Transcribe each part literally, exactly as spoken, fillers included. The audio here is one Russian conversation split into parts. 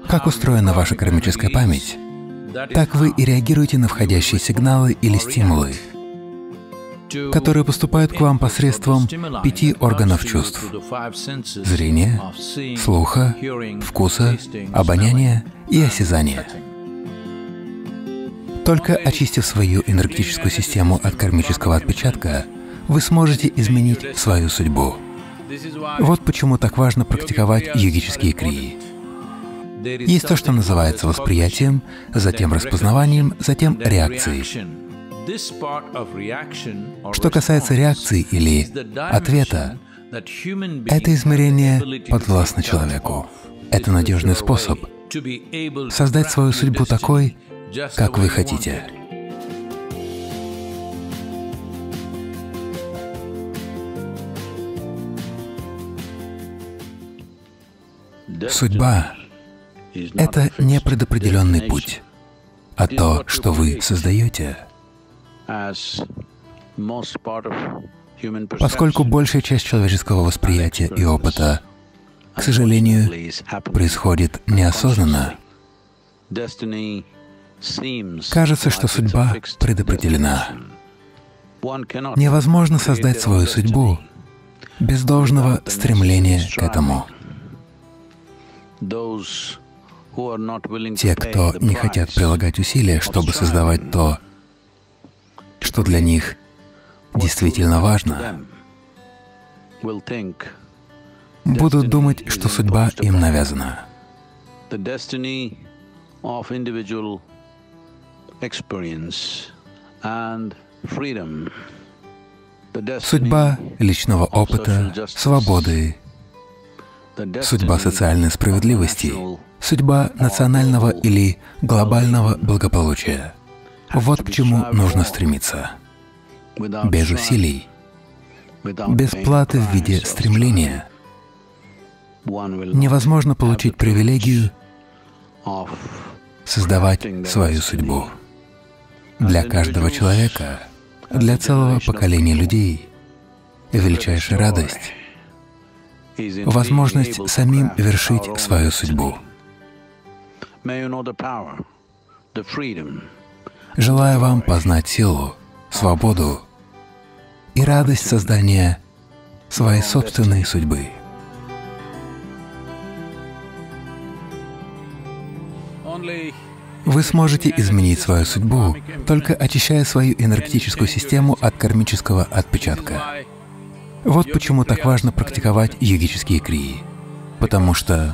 Как устроена ваша кармическая память, так вы и реагируете на входящие сигналы или стимулы, которые поступают к вам посредством пяти органов чувств — зрения, слуха, вкуса, обоняния и осязания. Только очистив свою энергетическую систему от кармического отпечатка, вы сможете изменить свою судьбу. Вот почему так важно практиковать йогические крии. Есть то, что называется восприятием, затем распознаванием, затем реакцией. Что касается реакции или ответа, это измерение подвластно человеку. Это надежный способ создать свою судьбу такой, как вы хотите. Судьба — это не предопределенный путь, а то, что вы создаете. Поскольку большая часть человеческого восприятия и опыта, к сожалению, происходит неосознанно, кажется, что судьба предопределена. Невозможно создать свою судьбу без должного стремления к этому. Те, кто не хотят прилагать усилия, чтобы создавать то, что для них действительно важно, будут думать, что судьба им навязана. Судьба личного опыта, свободы, судьба социальной справедливости, судьба национального или глобального благополучия. Вот к чему нужно стремиться. Без усилий, без платы в виде стремления невозможно получить привилегию создавать свою судьбу. Для каждого человека, для целого поколения людей величайшая радость — возможность самим вершить свою судьбу. Желаю вам познать силу, свободу и радость создания своей собственной судьбы. Вы сможете изменить свою судьбу, только очищая свою энергетическую систему от кармического отпечатка. Вот почему так важно практиковать йогические крии. Потому что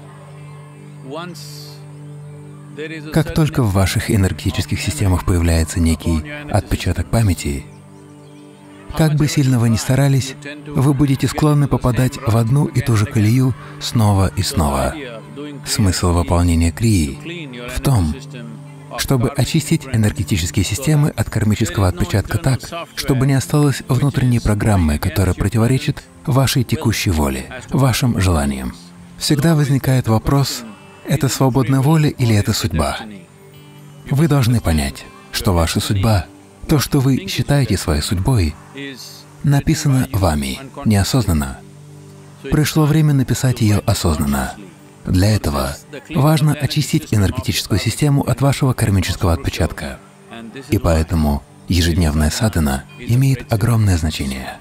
как только в ваших энергетических системах появляется некий отпечаток памяти, как бы сильно вы ни старались, вы будете склонны попадать в одну и ту же колею снова и снова. Смысл выполнения крии в том, чтобы очистить энергетические системы от кармического отпечатка так, чтобы не осталось внутренней программы, которая противоречит вашей текущей воле, вашим желаниям. Всегда возникает вопрос: это свободная воля или это судьба? Вы должны понять, что ваша судьба, то, что вы считаете своей судьбой, написано вами неосознанно. Пришло время написать ее осознанно. Для этого важно очистить энергетическую систему от вашего кармического отпечатка. И поэтому ежедневная садхана имеет огромное значение.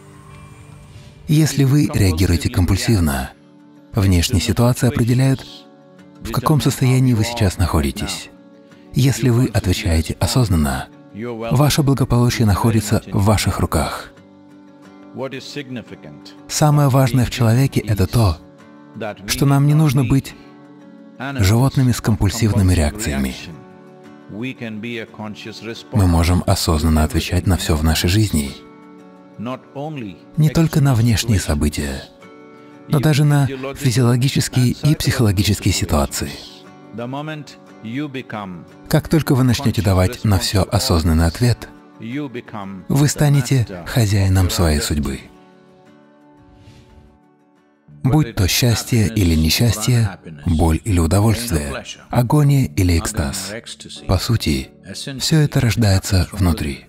Если вы реагируете компульсивно, внешние ситуации определяют, в каком состоянии вы сейчас находитесь. Если вы отвечаете осознанно, ваше благополучие находится в ваших руках. Самое важное в человеке — это то, что нам не нужно быть животными с компульсивными реакциями. Мы можем осознанно отвечать на все в нашей жизни, не только на внешние события, но даже на физиологические и психологические ситуации. Как только вы начнете давать на все осознанный ответ, вы станете хозяином своей судьбы. Будь то счастье или несчастье, боль или удовольствие, агония или экстаз. По сути, все это рождается внутри.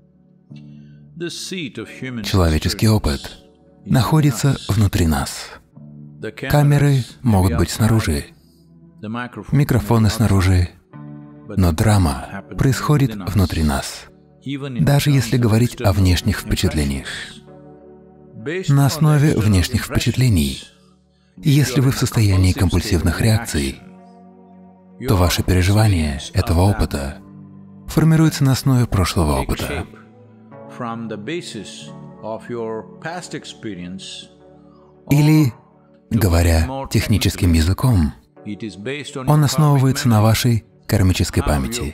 Человеческий опыт находится внутри нас. Камеры могут быть снаружи, микрофоны снаружи, но драма происходит внутри нас, даже если говорить о внешних впечатлениях. На основе внешних впечатлений, если вы в состоянии компульсивных реакций, то ваше переживание этого опыта формируется на основе прошлого опыта. Или, говоря техническим языком, он основывается на вашей кармической памяти.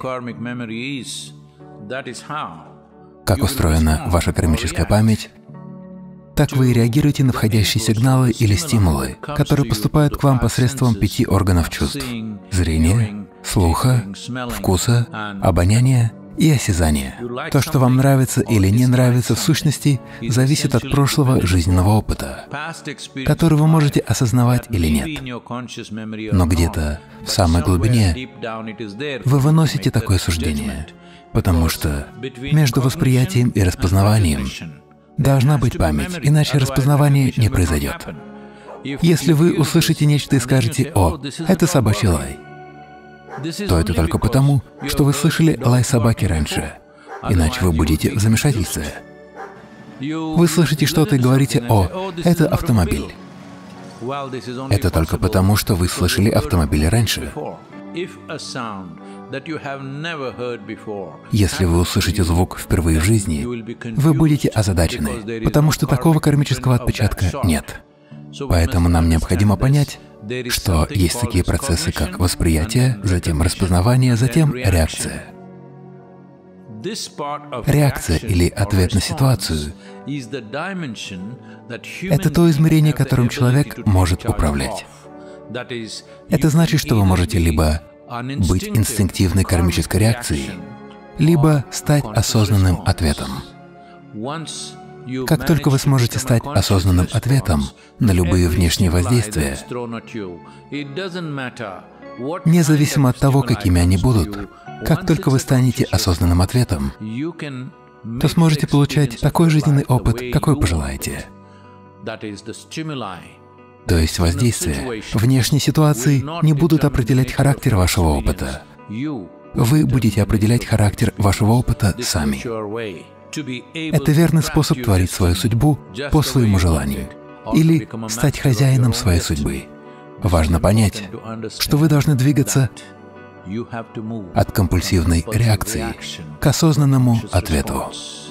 Как устроена ваша кармическая память, так вы и реагируете на входящие сигналы или стимулы, которые поступают к вам посредством пяти органов чувств — зрения, слуха, вкуса, обоняния и осязания. То, что вам нравится или не нравится, в сущности, зависит от прошлого жизненного опыта, который вы можете осознавать или нет. Но где-то в самой глубине вы выносите такое суждение, потому что между восприятием и распознаванием должна быть память, иначе распознавание не произойдет. Если вы услышите нечто и скажете: «О, это собачий лай», то это только потому, что вы слышали лай собаки раньше, иначе вы будете в замешательстве. Вы слышите что-то и говорите: «О, это автомобиль». Это только потому, что вы слышали автомобиль раньше. Если вы услышите звук впервые в жизни, вы будете озадачены, потому что такого кармического отпечатка нет. Поэтому нам необходимо понять, что есть такие процессы, как восприятие, затем распознавание, затем реакция. Реакция или ответ на ситуацию — это то измерение, которым человек может управлять. Это значит, что вы можете либо быть инстинктивной кармической реакцией, либо стать осознанным ответом. Как только вы сможете стать осознанным ответом на любые внешние воздействия, независимо от того, какими они будут, как только вы станете осознанным ответом, то сможете получать такой жизненный опыт, какой пожелаете. То есть воздействия внешней ситуации не будут определять характер вашего опыта. Вы будете определять характер вашего опыта сами. Это верный способ творить свою судьбу по своему желанию или стать хозяином своей судьбы. Важно понять, что вы должны двигаться от компульсивной реакции к осознанному ответу.